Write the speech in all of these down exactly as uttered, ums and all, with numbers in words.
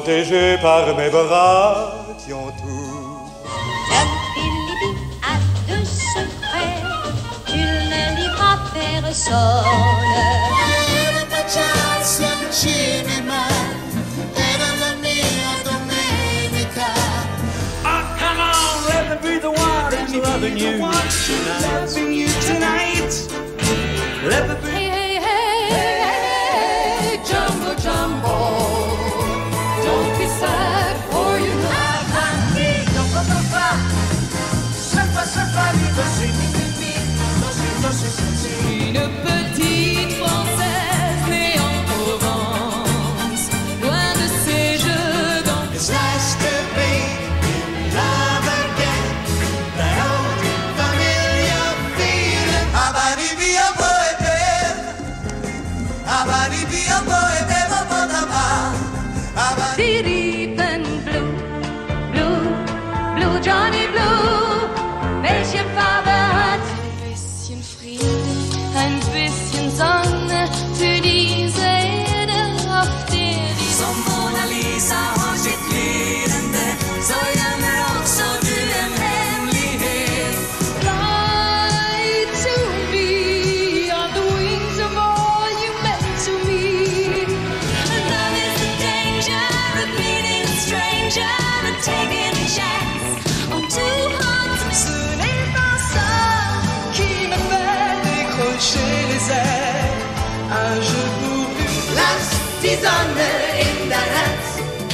protégé par mes bras qui ont tout. Le Pillibi a deux secrets, tu ne livres personne. Era facciarsi al cinema, era la mia domenica. Oh, come on, let me be the one who's loving you tonight. Loving you tonight. Let me be. Hey, hey, hey, hey, Djambo, Djambo. Don't be sad for you know. Une petite française née en Provence, loin de ces jeux d'enfants. It's nice to be in love again. That old familiar feeling. Abadi be a boy, babe. Abadi be a boy, babe. Abadi. Deep and blue, blue, blue Johnny Blue. Welche Farbe hat? Ein bisschen Frieden, ein bisschen Sonne für diese Erde, auf der die Som Mona Lisa har sitt leende, så gömmer också du en hemlighet. fly to me on the wings of all you meant to me. Love is the danger of meeting a stranger and taking a chance on two hearts. Ce n'est pas ça qui me fait décrocher les ailes. Un jeu pour une Last Sonne in der Hand.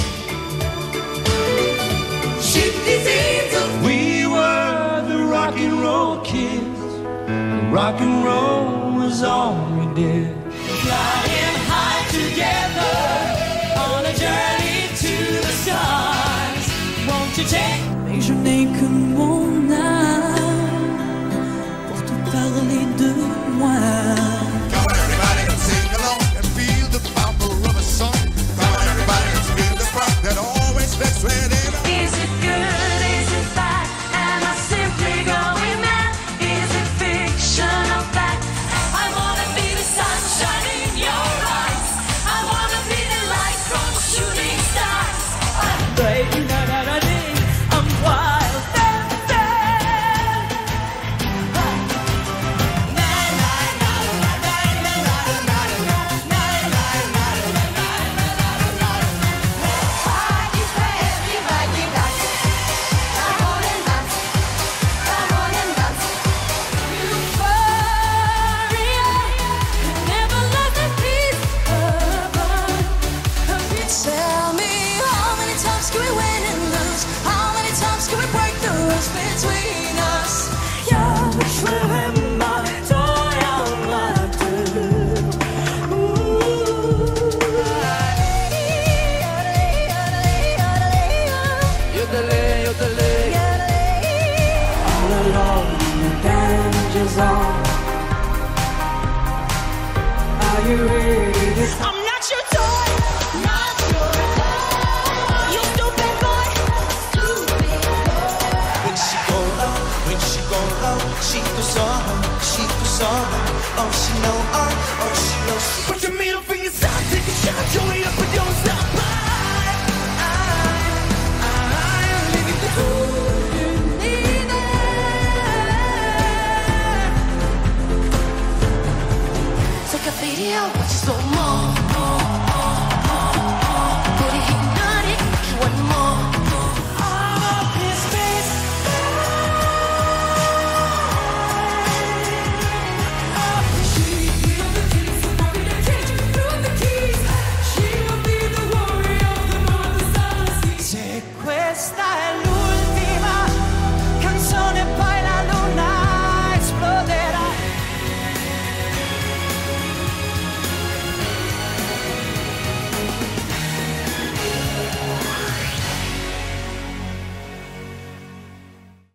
Schick die Sehnsucht. We were the rock and roll kids. Rock and roll was all we did. Flying high together on a journey to the stars. Won't you take? Mais je n'ai que mon âme pour te parler de moi. Come on, everybody, let's sing along and feel the power of a song. Come on, everybody, let's feel the spark that always makes whenever. Is it good? Is it bad? Am I simply going mad? Is it fiction or fact? I wanna be the sunshine in your eyes. I wanna be the light from shooting stars. Baby, na na na dee, I'm wild and bad. Na na na na na na na na na na na na na na na. Rocky, baby, rocky, rocky. Come on and dance, come on and dance. Euphoria, never let the peace above. Tell me how many times can we win and lose? How many times can we break the rules between us? Jag vill hemma, tar jag Yodelay, yodelay. all alone, the danger zone. Are you ready? I'm not your toy, not your toy. You stupid boy, stupid boy. When she go low, when she go low, she too sorrow, she too sorrow. Oh, she know, oh, oh, she knows. Put your middle finger side, take a shot, join up with